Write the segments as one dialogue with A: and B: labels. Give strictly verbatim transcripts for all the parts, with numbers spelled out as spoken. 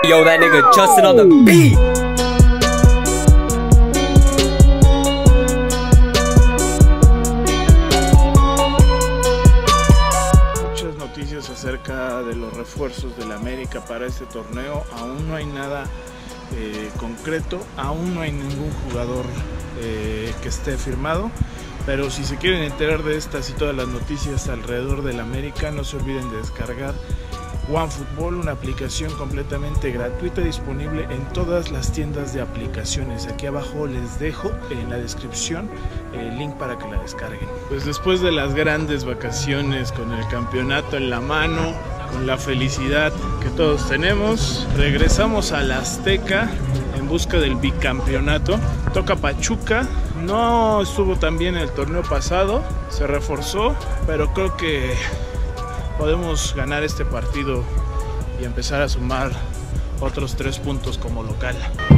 A: Yo, that nigga Justin on the beat.
B: Muchas noticias acerca de los refuerzos del América para este torneo. Aún no hay nada eh, concreto, aún no hay ningún jugador eh, que esté firmado. Pero si se quieren enterar de estas y todas las noticias alrededor del América, no se olviden de descargar OneFootball, una aplicación completamente gratuita disponible en todas las tiendas de aplicaciones. Aquí abajo les dejo en la descripción el link para que la descarguen. Pues después de las grandes vacaciones con el campeonato en la mano, con la felicidad que todos tenemos, regresamos a la Azteca en busca del bicampeonato. Toca Pachuca. No estuvo tan bien el torneo pasado, se reforzó, pero creo que podemos ganar este partido y empezar a sumar otros tres puntos como local.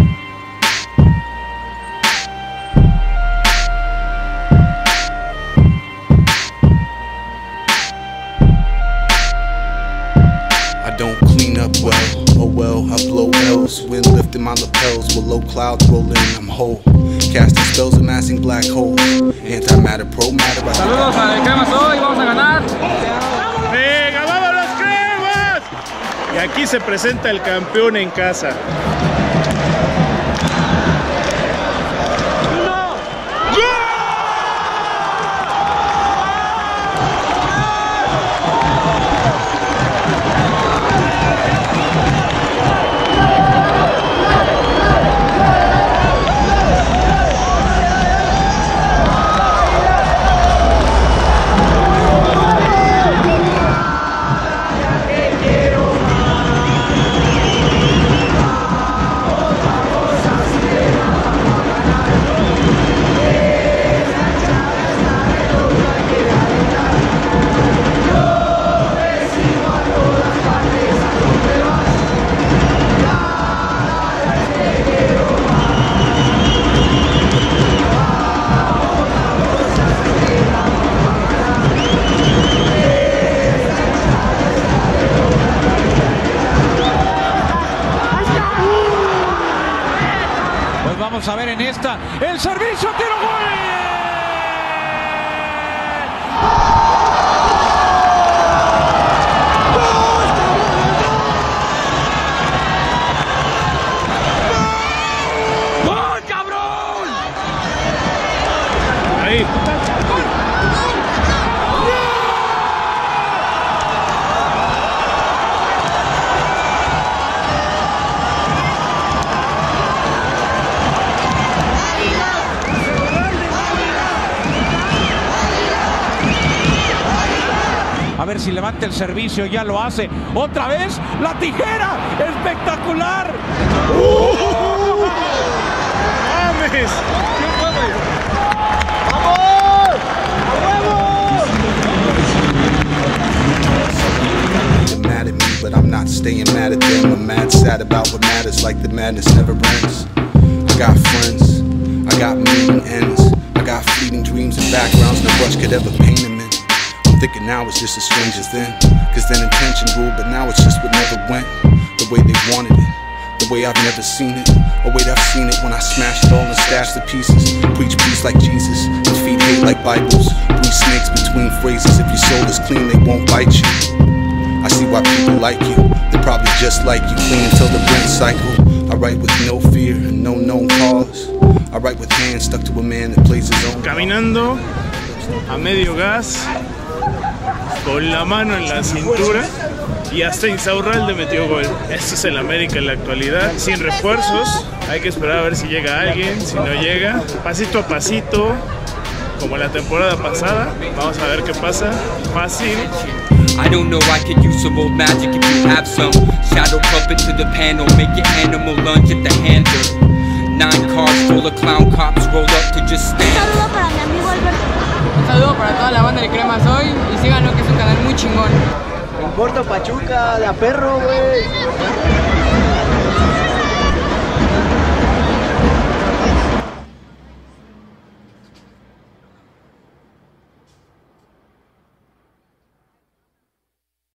C: I don't clean up well, oh well, I blow L's. Wind lifting my lapels, with low clouds rolling, I'm whole. Casting spells, amassing black holes. Antimatter, pro matter.
D: Saludos a Cremas hoy, vamos a ganar.
B: ¡Venga, vamos los Cremas! Y aquí se presenta el campeón en casa.
D: Vamos a ver en esta, el servicio, tiro, gol. ¡Gol, cabrón!
B: Ahí.
D: A ver si levanta el servicio, ya lo hace. Otra vez, la tijera, espectacular.
B: ¡Uh! ¡Mames!
C: ¡Vamos! They're mad at me, but I'm not staying mad at them. I'm mad sad about what matters, like the madness never ends. I got friends, I got meeting ends, I got fleeting dreams and backgrounds no brush could ever paint them in. Thinking now it's just as strange as then, cause then intention ruled, but now it's just what never went the way they wanted it, the way I've never seen it. Oh wait, I've seen it when I smash it all and stash the pieces. Preach peace like Jesus, defeat hate like Bibles. Three snakes between phrases, if your soul is clean they won't bite you. I see why people like you, they're probably just like you, clean until the rent cycle. I write with no fear and no known cause. I write with hands stuck to a man that plays his own.
B: Caminando a medio gas, con la mano en la cintura, y hasta Insaurralde metió gol. Este es el América en la actualidad, sin refuerzos. Hay que esperar a ver si llega alguien, si no llega, pasito a pasito, como la temporada pasada. Vamos a ver qué pasa. Fácil.
A: I don't know, I could use some old magic if you have some. Shadow puppet to the panel, make your animal lunge at the handle. Nine cars full of clown cops roll up to just stand.
E: Un saludo para mi amigo Alberto.
F: Un saludo para toda la banda de Cremas hoy y síganlo que es un canal muy chingón.
G: Importa Pachuca, la perro, güey.